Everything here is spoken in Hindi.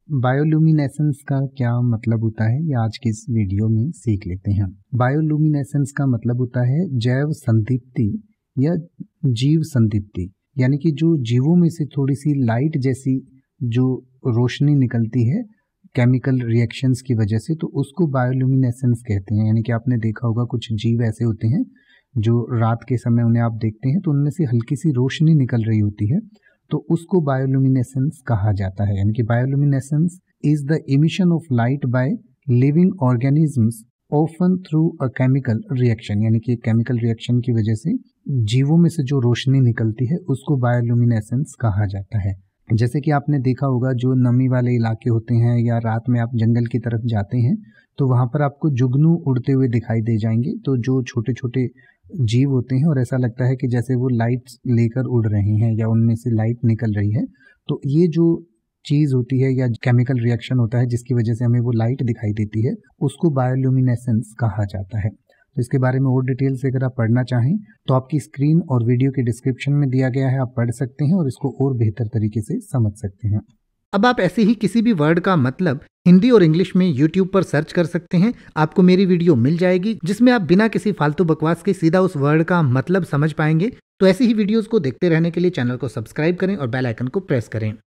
बायोलुमिनेसेंस का क्या मतलब होता है ये आज की इस वीडियो में सीख लेते हैं। बायोलुमिनेसेंस का मतलब होता है जैव संदीप्ति या जीव संदीप्ति, यानी कि जो जीवों में से थोड़ी सी लाइट जैसी जो रोशनी निकलती है केमिकल रिएक्शंस की वजह से, तो उसको बायोलुमिनेसेंस कहते हैं। यानी कि आपने देखा होगा कुछ जीव ऐसे होते हैं जो रात के समय उन्हें आप देखते हैं तो उनमें से हल्की सी रोशनी निकल रही होती है, तो उसको बायोलुमिनेसेंस कहा जाता है। यानी कि bioluminescence is the emission of light by living organisms often through a chemical reaction, यानी कि केमिकल रिएक्शन की वजह से जीवों में से जो रोशनी निकलती है उसको बायोलुमिनेसेंस कहा जाता है। जैसे कि आपने देखा होगा जो नमी वाले इलाके होते हैं या रात में आप जंगल की तरफ जाते हैं तो वहाँ पर आपको जुगनू उड़ते हुए दिखाई दे जाएंगे, तो जो छोटे छोटे जीव होते हैं और ऐसा लगता है कि जैसे वो लाइट लेकर उड़ रहे हैं या उनमें से लाइट निकल रही है। तो ये जो चीज़ होती है या केमिकल रिएक्शन होता है जिसकी वजह से हमें वो लाइट दिखाई देती है उसको बायोल्यूमिनेसेंस कहा जाता है। तो इसके बारे में और डिटेल से अगर आप पढ़ना चाहें तो आपकी स्क्रीन और वीडियो के डिस्क्रिप्शन में दिया गया है, आप पढ़ सकते हैं और इसको और बेहतर तरीके से समझ सकते हैं। अब आप ऐसे ही किसी भी वर्ड का मतलब हिंदी और इंग्लिश में YouTube पर सर्च कर सकते हैं, आपको मेरी वीडियो मिल जाएगी जिसमें आप बिना किसी फालतू बकवास के सीधा उस वर्ड का मतलब समझ पाएंगे। तो ऐसी ही वीडियोस को देखते रहने के लिए चैनल को सब्सक्राइब करें और बेल आइकन को प्रेस करें।